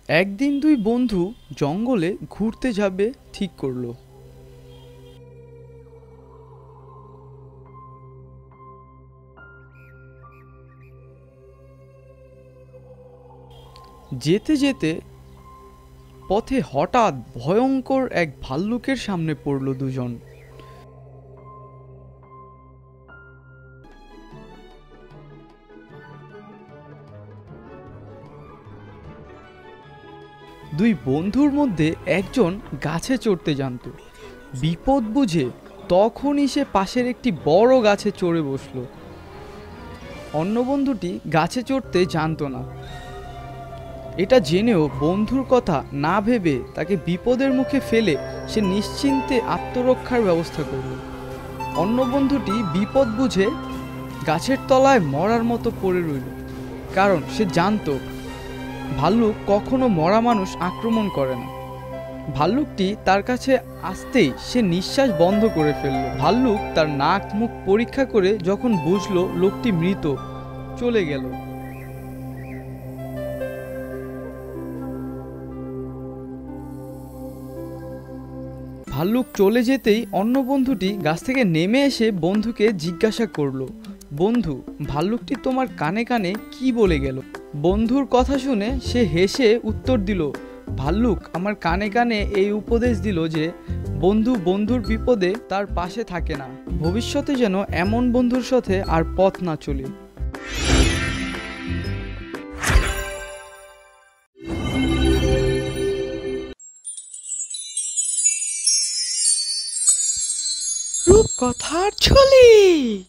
একদিন দুই বন্ধু জঙ্গলে ঘুরতে যাবে ঠিক করলো। যেতে যেতে পথে হঠাৎ ভয়ঙ্কর এক ভাল্লুকের সামনে পড়ল দুজন। দুই বন্ধুর মধ্যে একজন গাছে চড়তে জানতো। বিপদ বুঝে তখনই সে পাশের একটি বড় গাছে চড়ে বসলো। অন্য বন্ধুটি গাছে চড়তে জানতো না। এটা জেনেও বন্ধুর কথা না ভেবে তাকে বিপদের মুখে ফেলে সে নিশ্চিন্তে আত্মরক্ষার ব্যবস্থা করল। অন্য বন্ধুটি বিপদ বুঝে গাছের তলায় মরার মতো পড়ে রইল, কারণ সে জানতো ভাল্লুক কখনো মরা মানুষ আক্রমণ করে না। ভাল্লুকটি তার কাছে আসতেই সে নিঃশ্বাস বন্ধ করে ফেলল। ভাল্লুক তার নাক মুখ পরীক্ষা করে যখন বুঝলো লোকটি মৃত, চলে গেল। ভাল্লুক চলে যেতেই অন্য বন্ধুটি গাছ থেকে নেমে এসে বন্ধুকে জিজ্ঞাসা করলো, বন্ধু, ভাল্লুকটি তোমার কানে কানে কি বলে গেল? বন্ধুর কথা শুনে সে হেসে উত্তর দিল, ভাল্লুক আমার কানে কানে এই উপদেশ দিল যে বন্ধু বন্ধুর বিপদে তার পাশে থাকে না, ভবিষ্যতে যেন এমন বন্ধুর সাথে আর পথ না চলি। রূপকথার ঝুলি।